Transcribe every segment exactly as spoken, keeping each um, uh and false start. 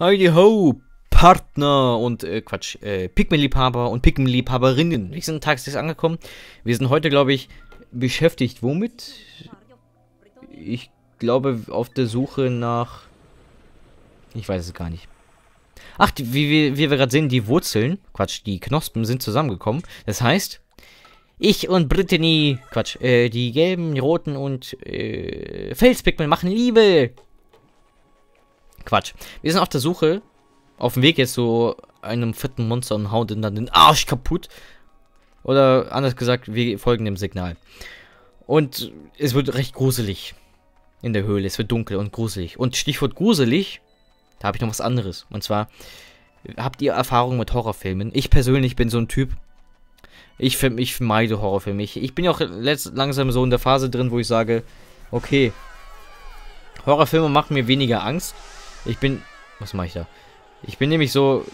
Heidi ho, Partner und äh, Quatsch, äh, Pikmin-Liebhaber und Pikmin-Liebhaberinnen. Wir sind tagsüber angekommen. Wir sind heute, glaube ich, beschäftigt. Womit? Ich glaube, auf der Suche nach... Ich weiß es gar nicht. Ach, die, wie, wie, wie wir gerade sehen, die Wurzeln, Quatsch, die Knospen sind zusammengekommen. Das heißt, ich und Brittany, Quatsch, äh, die gelben, die roten und äh, Felspikmin machen Liebe. Quatsch. Wir sind auf der Suche, auf dem Weg jetzt zu einem fetten Monster und hauen dann den Arsch kaputt. Oder anders gesagt, wir folgen dem Signal. Und es wird recht gruselig in der Höhle. Es wird dunkel und gruselig. Und Stichwort gruselig, da habe ich noch was anderes. Und zwar, habt ihr Erfahrung mit Horrorfilmen? Ich persönlich bin so ein Typ, ich, ich meide Horrorfilme. Ich, ich bin ja auch letzt, langsam so in der Phase drin, wo ich sage, okay, Horrorfilme machen mir weniger Angst. Ich bin, was mache ich da? Ich bin nämlich so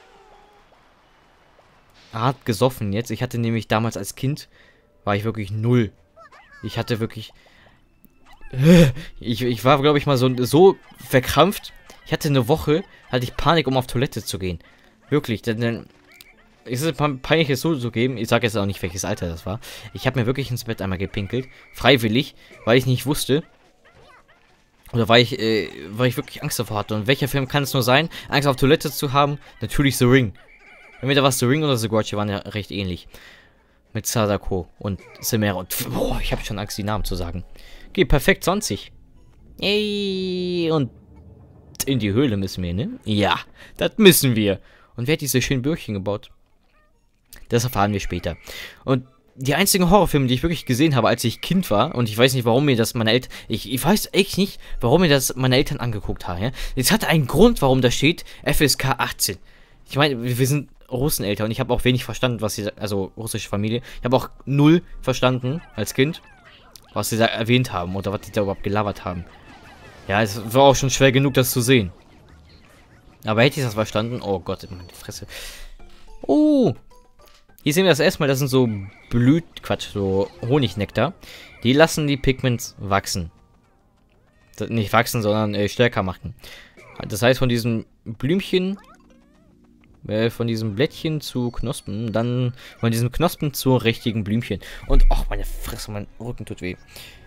hart gesoffen jetzt. Ich hatte nämlich damals als Kind, war ich wirklich null. Ich hatte wirklich, ich, ich war, glaube ich, mal so, so verkrampft. Ich hatte eine Woche, hatte ich Panik, um auf Toilette zu gehen. Wirklich, denn, denn es ist peinlich, es so zu geben. Ich sage jetzt auch nicht, welches Alter das war. Ich habe mir wirklich ins Bett einmal gepinkelt. Freiwillig, weil ich nicht wusste. Oder weil ich, äh, weil ich wirklich Angst davor hatte. Und welcher Film kann es nur sein, Angst auf Toilette zu haben? Natürlich The Ring. Entweder was The Ring oder The Grudge, die waren ja recht ähnlich. Mit Sadako und Samara und... Boah, ich habe schon Angst, die Namen zu sagen. Okay, perfekt, zwanzig. Ey, und in die Höhle müssen wir, ne? Ja, das müssen wir. Und wer hat diese schönen Bürgchen gebaut? Das erfahren wir später. Und die einzigen Horrorfilme, die ich wirklich gesehen habe, als ich Kind war, und ich weiß nicht, warum mir das meine Eltern... Ich, ich weiß echt nicht, warum mir das meine Eltern angeguckt haben, ja? Es hatte einen Grund, warum da steht F S K achtzehn. Ich meine, wir sind Russeneltern und ich habe auch wenig verstanden, was sie... Also, russische Familie. Ich habe auch null verstanden, als Kind, was sie da erwähnt haben oder was die da überhaupt gelabert haben. Ja, es war auch schon schwer genug, das zu sehen. Aber hätte ich das verstanden... Oh Gott, meine Fresse. Oh! Hier sehen wir das erstmal, das sind so Blüt... Quatsch, so Honignektar. Die lassen die Pigments wachsen. Das, nicht wachsen, sondern äh, stärker machen. Das heißt, von diesem Blümchen... Äh, von diesem Blättchen zu Knospen, dann von diesem Knospen zu richtigen Blümchen. Und, ach, meine Fresse, mein Rücken tut weh.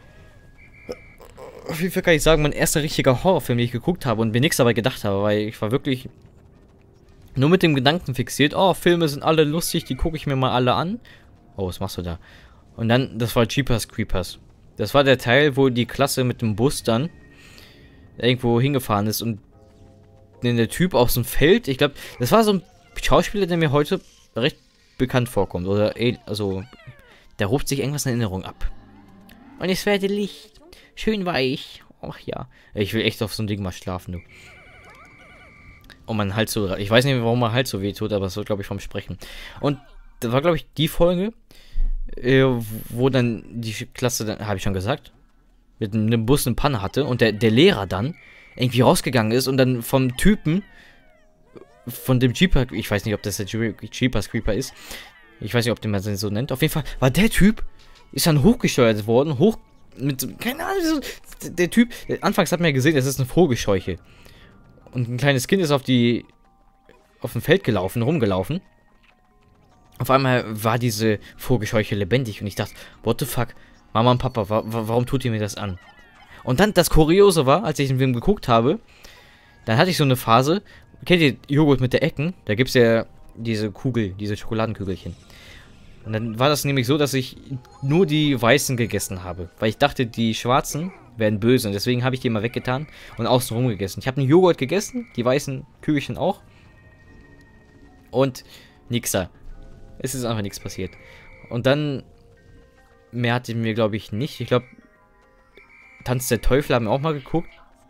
Auf jeden Fall kann ich sagen, mein erster richtiger Horrorfilm, den ich geguckt habe und mir nichts dabei gedacht habe, weil ich war wirklich nur mit dem Gedanken fixiert, oh, Filme sind alle lustig, die gucke ich mir mal alle an. Oh, was machst du da? Und dann, das war Jeepers Creepers. Das war der Teil, wo die Klasse mit dem Bus dann irgendwo hingefahren ist und der Typ aus dem Feld, ich glaube, das war so ein Schauspieler, der mir heute recht bekannt vorkommt. Oder, also, der ruft sich irgendwas in Erinnerung ab. Und es werde Licht. Schön weich. Ach ja. Ich will echt auf so ein Ding mal schlafen, du. Und mein Hals so... Ich weiß nicht, warum mein Hals so weh tut, aber es wird, glaube ich, vom Sprechen. Und das war, glaube ich, die Folge, äh, wo dann die Klasse, habe ich schon gesagt, mit einem Bus eine Panne hatte und der, der Lehrer dann irgendwie rausgegangen ist und dann vom Typen, von dem Jeeper, ich weiß nicht, ob das der Jeepers Creeper ist, ich weiß nicht, ob den man so nennt, auf jeden Fall war der Typ, ist dann hochgesteuert worden, hoch, mit, keine Ahnung, der Typ, anfangs hat man ja gesehen, das ist eine Vogelscheuche. Und ein kleines Kind ist auf die, auf dem Feld gelaufen, rumgelaufen. Auf einmal war diese Vogelscheuche lebendig und ich dachte, what the fuck, Mama und Papa, wa warum tut ihr mir das an? Und dann, das Kuriose war, als ich den Film geguckt habe, dann hatte ich so eine Phase, kennt ihr Joghurt mit der Ecken? Da gibt es ja diese Kugel, diese Schokoladenkügelchen. Und dann war das nämlich so, dass ich nur die weißen gegessen habe. Weil ich dachte, die schwarzen werden böse. Und deswegen habe ich die mal weggetan und außenrum gegessen. Ich habe einen Joghurt gegessen, die weißen Kügelchen auch. Und nix da. Es ist einfach nichts passiert. Und dann, mehr hatte ich mir, glaube ich, nicht. Ich glaube, Tanz der Teufel haben wir auch mal geguckt.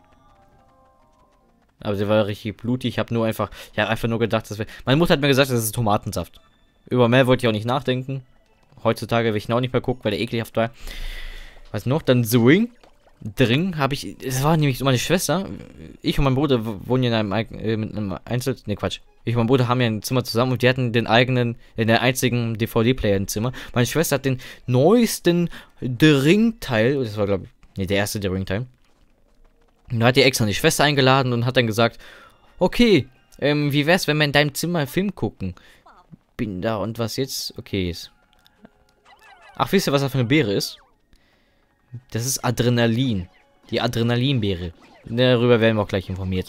Aber der war richtig blutig. Ich habe nur einfach, ich habe einfach nur gedacht, dass wir... Meine Mutter hat mir gesagt, das ist Tomatensaft. Über mehr wollte ich auch nicht nachdenken. Heutzutage will ich ihn auch nicht mehr gucken, weil der ekelhaft war. Was noch? Dann The Ring. The Ring habe ich... Das war nämlich meine Schwester. Ich und mein Bruder wohnen ja in einem, äh, mit einem Einzel... Ne, Quatsch. Ich und mein Bruder haben ja ein Zimmer zusammen und die hatten den eigenen, den einzigen D V D-Player im Zimmer. Meine Schwester hat den neuesten The Ring-Teil. Das war, glaube ich... Ne, der erste The Ring-Teil. Und da hat die extra eine Schwester eingeladen und hat dann gesagt, Okay, ähm, wie wär's, wenn wir in deinem Zimmer einen Film gucken? Bin da und was jetzt? Okay, ist. Ach, wisst ihr, was das für eine Beere ist? Das ist Adrenalin. Die Adrenalinbeere. Darüber werden wir auch gleich informiert.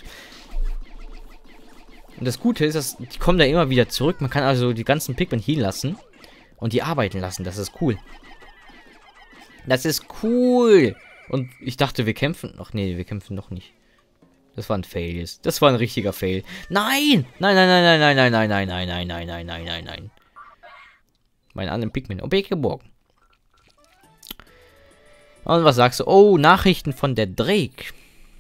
Und das Gute ist, dass die kommen da immer wieder zurück. Man kann also die ganzen Pikmin hier lassen und die arbeiten lassen. Das ist cool. Das ist cool. Und ich dachte, wir kämpfen. Ach nee, wir kämpfen noch nicht. Das war ein Fail jetzt. Das war ein richtiger Fail. Nein! Nein, nein, nein, nein, nein, nein, nein, nein, nein, nein, nein, nein, nein, nein. Meine anderen Pikmin. Objekt geborgen. Und was sagst du? Oh, Nachrichten von der Drake.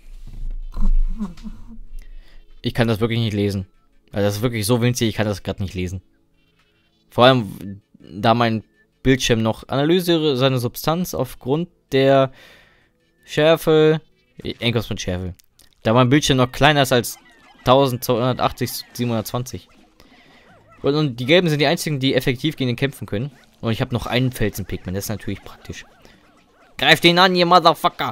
Ich kann das wirklich nicht lesen. Also das ist wirklich so winzig, ich kann das gerade nicht lesen. Vor allem, da mein Bildschirm noch analysiere seine Substanz aufgrund der Schärfe. Irgendwas mit Schärfe. Da mein Bildschirm noch kleiner ist als zwölfhundertachtzig, siebenhundertzwanzig. Und, und die Gelben sind die einzigen, die effektiv gegen den kämpfen können. Und ich habe noch einen Felsen-Pikmin, das ist natürlich praktisch. Greift ihn an, ihr Motherfucker!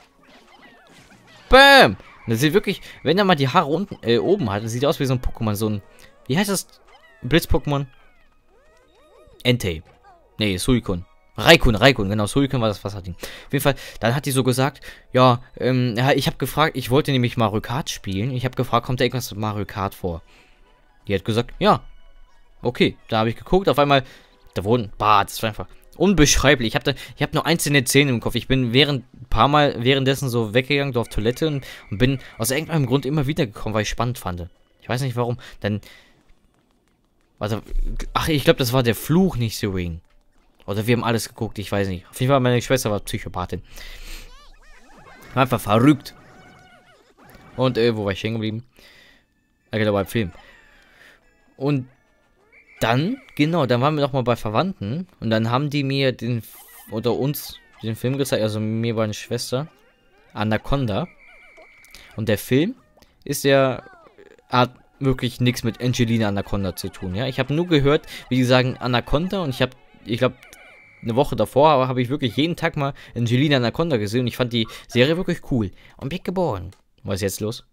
Bam! Das sieht wirklich, wenn er mal die Haare unten, äh, oben hat, das sieht aus wie so ein Pokémon, so ein, wie heißt das? Blitz-Pokémon? Entei. Nee, Suicune. Raikun, Raikun, genau, Suicune war das Wasserding. Auf jeden Fall, dann hat die so gesagt, ja, ähm, ja, ich habe gefragt, ich wollte nämlich Mario Kart spielen. Ich habe gefragt, kommt da irgendwas mit Mario Kart vor? Die hat gesagt, ja. Okay, da habe ich geguckt, auf einmal, da wurden, bah, das war einfach unbeschreiblich. Ich habe da, ich habe nur einzelne Szenen im Kopf. Ich bin während ein paar Mal währenddessen so weggegangen, so auf Toilette und, und bin aus irgendeinem Grund immer wieder gekommen, weil ich spannend fand. Ich weiß nicht warum. Dann, also, ach, ich glaube, das war der Fluch, nicht The Ring. Oder wir haben alles geguckt, ich weiß nicht. Auf jeden Fall, meine Schwester war Psychopathin. War einfach verrückt. Und, äh, wo war ich stehen geblieben? Ja, genau, beim Film. Und dann, genau, dann waren wir noch mal bei Verwandten. Und dann haben die mir den, oder uns, den Film gezeigt, also mir, meine Schwester. Anaconda. Und der Film ist ja, hat wirklich nichts mit Angelina Anaconda zu tun, ja. Ich habe nur gehört, wie die sagen Anaconda und ich habe, ich glaube, eine Woche davor, aber habe ich wirklich jeden Tag mal Angelina Anaconda gesehen und ich fand die Serie wirklich cool. Und bin geboren. Was ist jetzt los?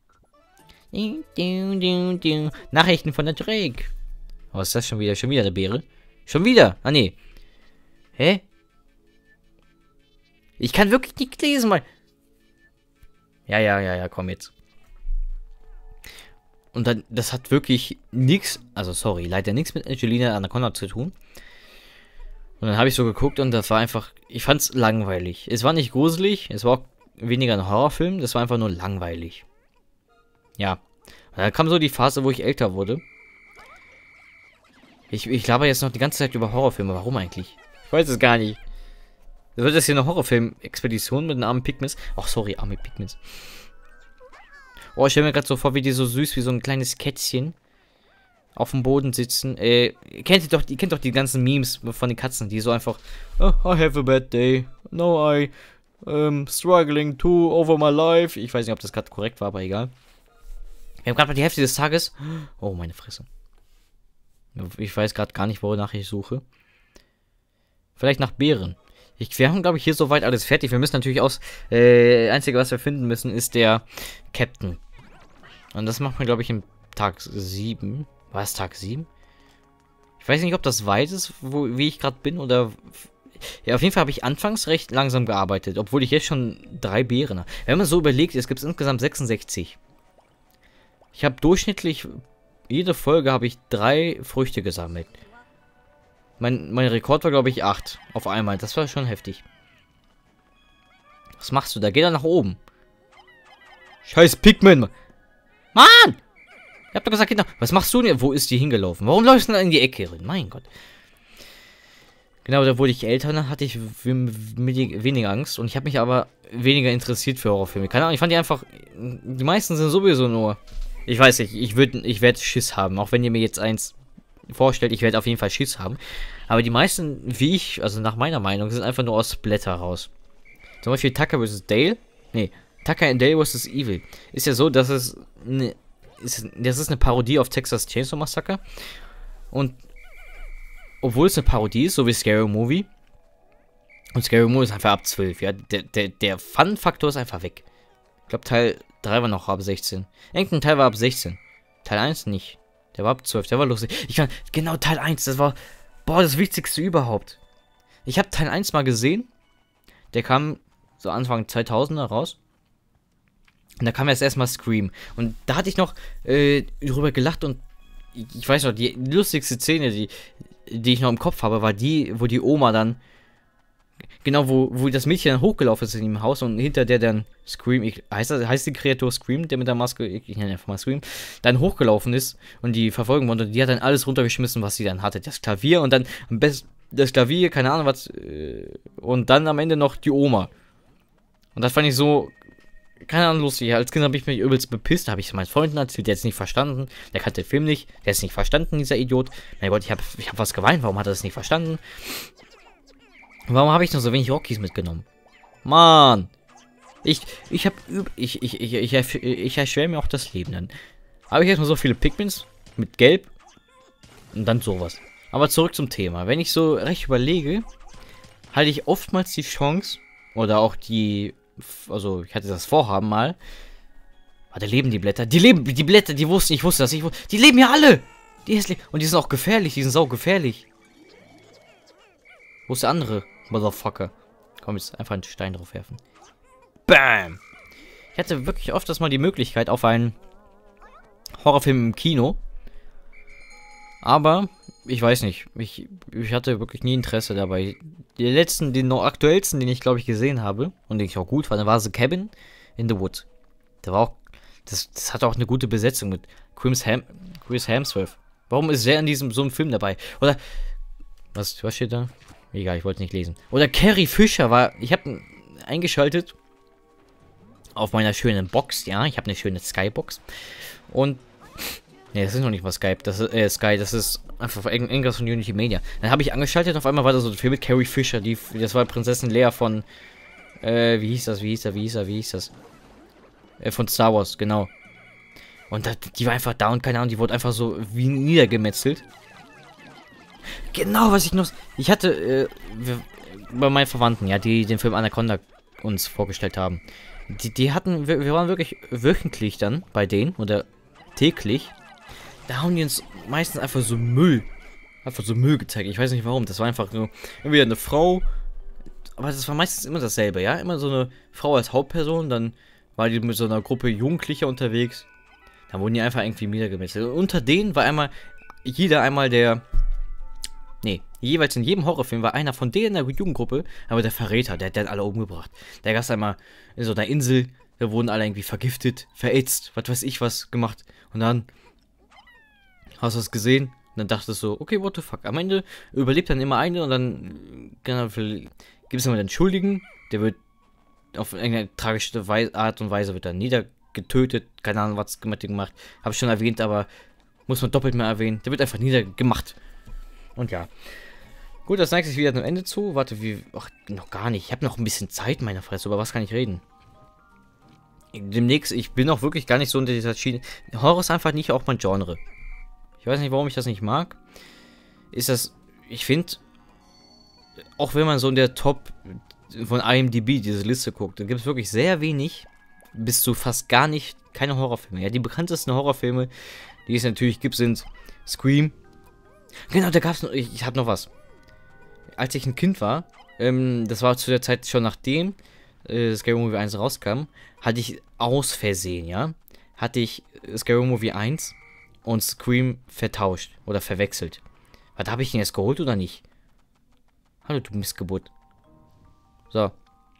Nachrichten von der Drake. Was ist das schon wieder? Schon wieder eine Beere? Schon wieder? Ah, nee. Hä? Ich kann wirklich nicht lesen, mal. Ja, ja, ja, ja, komm jetzt. Und dann, das hat wirklich nichts, also sorry, leider nichts mit Angelina Anaconda zu tun. Und dann habe ich so geguckt und das war einfach, ich fand's langweilig. Es war nicht gruselig, es war auch weniger ein Horrorfilm, das war einfach nur langweilig. Ja. Und dann kam so die Phase, wo ich älter wurde. Ich, ich laber jetzt noch die ganze Zeit über Horrorfilme. Warum eigentlich? Ich weiß es gar nicht. Wird das hier eine Horrorfilm-Expedition mit den armen Pikmins? Ach, sorry, arme Pikmins. Oh, ich stelle mir gerade so vor, wie die so süß wie so ein kleines Kätzchen auf dem Boden sitzen. Äh, kennt ihr doch, ihr kennt doch die ganzen Memes von den Katzen, die so einfach, oh, I have a bad day. No, I um, struggling too over my life. Ich weiß nicht, ob das gerade korrekt war, aber egal. Wir haben gerade mal die Hälfte des Tages. Oh, meine Fresse. Ich weiß gerade gar nicht, wonach ich suche. Vielleicht nach Beeren. Ich, wir haben, glaube ich, hier soweit alles fertig. Wir müssen natürlich aus... Äh, Einzige, was wir finden müssen, ist der Captain. Und das macht man, glaube ich, im Tag sieben. War es Tag sieben? Ich weiß nicht, ob das weit ist, wo, wie ich gerade bin, oder... Ja, auf jeden Fall habe ich anfangs recht langsam gearbeitet, obwohl ich jetzt schon drei Beeren habe. Wenn man so überlegt, es gibt insgesamt sechsundsechzig. Ich habe durchschnittlich... Jede Folge habe ich drei Früchte gesammelt. Mein, mein Rekord war, glaube ich, acht. Auf einmal. Das war schon heftig. Was machst du da? Geh da nach oben. Scheiß Pikmin. Mann! Ich hab doch gesagt, genau. Was machst du denn? Wo ist die hingelaufen? Warum läufst du denn in die Ecke rein? Mein Gott. Genau, da wurde ich älter, dann hatte ich weniger Angst. Und ich habe mich aber weniger interessiert für Horrorfilme. Keine Ahnung, ich fand die einfach... Die meisten sind sowieso nur... Ich weiß nicht, ich würde, ich werde Schiss haben. Auch wenn ihr mir jetzt eins vorstellt, ich werde auf jeden Fall Schiss haben. Aber die meisten, wie ich, also nach meiner Meinung, sind einfach nur aus Splatter raus. Zum Beispiel Tucker versus. Dale. Nee, Tucker and Dale versus. Evil. Ist ja so, dass es eine, ist, das ist eine Parodie auf Texas Chainsaw Massacre. Und obwohl es eine Parodie ist, so wie Scary Movie. Und Scary Movie ist einfach ab zwölf, ja. Der, der, der Fun-Faktor ist einfach weg. Ich glaube, Teil drei war noch ab sechzehn. Irgendein Teil war ab sechzehn. Teil eins nicht. Der war ab zwölf, der war lustig. Ich kann, genau, Teil eins, das war, boah, das Wichtigste überhaupt. Ich habe Teil eins mal gesehen. Der kam so Anfang zweitausender raus. Und da kam erst erstmal Scream. Und da hatte ich noch äh, drüber gelacht und ich weiß noch, die lustigste Szene, die, die ich noch im Kopf habe, war die, wo die Oma dann, genau, wo, wo das Mädchen dann hochgelaufen ist in dem Haus und hinter der dann Scream, ich, heißt, das, heißt die Kreatur Scream, der mit der Maske, ich, ich nenne einfach mal Scream, dann hochgelaufen ist und die verfolgen wollte und die hat dann alles runtergeschmissen, was sie dann hatte. Das Klavier und dann am besten das Klavier, keine Ahnung was, äh, und dann am Ende noch die Oma. Und das fand ich so, keine Ahnung, lustig. Als Kind habe ich mich übelst bepisst, habe ich es meinen Freunden erzählt, der hat es nicht verstanden, der kannte den Film nicht, der hat es nicht verstanden, dieser Idiot. Mein Gott, ich habe ich hab was geweint, warum hat er das nicht verstanden? Warum habe ich noch so wenig Rockies mitgenommen? Mann! Ich, ich habe, ich, ich, ich, ich, ich, ich erschwere mir auch das Leben dann. Habe ich erstmal so viele Pikmins mit Gelb und dann sowas. Aber zurück zum Thema. Wenn ich so recht überlege, halte ich oftmals die Chance, oder auch die, also ich hatte das Vorhaben mal, warte, leben die Blätter? Die leben, die Blätter, die wussten, ich wusste das, ich wusste, die leben ja alle! Die ist, und die sind auch gefährlich, die sind sau gefährlich. Wo ist der andere? Motherfucker. Komm, jetzt einfach einen Stein drauf werfen. Bam! Ich hatte wirklich oft das mal die Möglichkeit auf einen Horrorfilm im Kino. Aber, ich weiß nicht. Ich, ich hatte wirklich nie Interesse dabei. Die letzten, den noch aktuellsten, den ich glaube ich gesehen habe und den ich auch gut fand, war The Cabin in the Woods. Der war auch, das, das hatte auch eine gute Besetzung mit Chris, Ham, Chris Hemsworth. Warum ist er in diesem so einem Film dabei? Oder, was, was steht da? Egal, ich wollte nicht lesen. Oder Carrie Fisher war, ich habe eingeschaltet auf meiner schönen Box, ja, ich habe eine schöne Skybox und ne, das ist noch nicht mal Skype, das ist, äh, Sky, das ist einfach irgendwas von Unity Media. Dann habe ich angeschaltet, auf einmal war da so ein Film mit Carrie Fisher, die, das war Prinzessin Leia von, äh, wie hieß das, wie hieß das, wie hieß das, wie hieß das? Äh, von Star Wars, genau. Und da, die war einfach da und keine Ahnung, die wurde einfach so wie niedergemetzelt. Genau, was ich noch, ich hatte, äh, wir, bei meinen Verwandten, ja, die den Film Anaconda uns vorgestellt haben. Die, die hatten, wir, wir waren wirklich wöchentlich dann bei denen, oder täglich. Da haben die uns meistens einfach so Müll, einfach so Müll gezeigt. Ich weiß nicht warum. Das war einfach nur entweder eine Frau, aber das war meistens immer dasselbe, ja. Immer so eine Frau als Hauptperson, dann war die mit so einer Gruppe Jugendlicher unterwegs. Dann wurden die einfach irgendwie niedergemetzelt. Und unter denen war einmal, jeder einmal der, nee, jeweils in jedem Horrorfilm war einer von denen in der Jugendgruppe, aber der Verräter, der hat dann alle umgebracht. Der gab es einmal in so einer Insel, da wurden alle irgendwie vergiftet, verätzt, was weiß ich was gemacht. Und dann hast du es gesehen und dann dachtest du so, okay, what the fuck. Am Ende überlebt dann immer eine und dann genau, gibt es immer den Schuldigen, der wird auf irgendeine tragische Weise, Art und Weise wird dann niedergetötet, keine Ahnung, was mit dem gemacht. Habe ich schon erwähnt, aber muss man doppelt mehr erwähnen. Der wird einfach niedergemacht. Und ja. Gut, das nächste ist wieder am Ende zu. Warte, wie. Ach, noch gar nicht. Ich habe noch ein bisschen Zeit, meine Fresse. Über was kann ich reden? Demnächst, ich bin auch wirklich gar nicht so unter dieser Schiene. Horror ist einfach nicht auch mein Genre. Ich weiß nicht, warum ich das nicht mag. Ist das. Ich finde. Auch wenn man so in der Top von I M D B diese Liste guckt, dann gibt es wirklich sehr wenig. Bis zu fast gar nicht. Keine Horrorfilme. Ja, die bekanntesten Horrorfilme, die es natürlich gibt, sind Scream. Genau, da gab es noch. Ich, ich habe noch was. Als ich ein Kind war, ähm, das war zu der Zeit schon nachdem äh, Scary Movie eins rauskam, hatte ich aus Versehen, ja, hatte ich Scary Movie eins und Scream vertauscht oder verwechselt. Was habe ich denn jetzt geholt oder nicht? Hallo, du Missgeburt. So.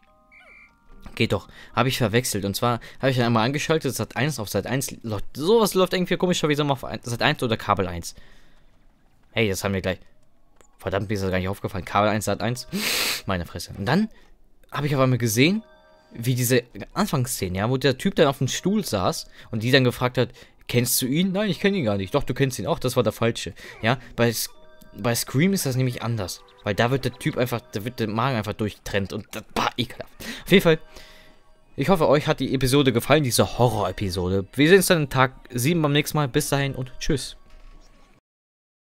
Geht doch. Habe ich verwechselt. Und zwar habe ich dann einmal angeschaltet, Sat eins auf Sat eins. Sowas läuft irgendwie komischerweise immer auf Sat eins oder Kabel eins. Hey, das haben wir gleich. Verdammt, mir ist das gar nicht aufgefallen. Kabel eins, Sat eins. Meine Fresse. Und dann habe ich auf einmal gesehen, wie diese Anfangsszene, ja, wo der Typ dann auf dem Stuhl saß und die dann gefragt hat, kennst du ihn? Nein, ich kenne ihn gar nicht. Doch, du kennst ihn auch, das war der Falsche. Ja, bei, bei Scream ist das nämlich anders. Weil da wird der Typ einfach, da wird der Magen einfach durchtrennt und das war ekelhaft. Auf jeden Fall, ich hoffe, euch hat die Episode gefallen, diese Horror-Episode. Wir sehen uns dann in Tag sieben beim nächsten Mal. Bis dahin und tschüss.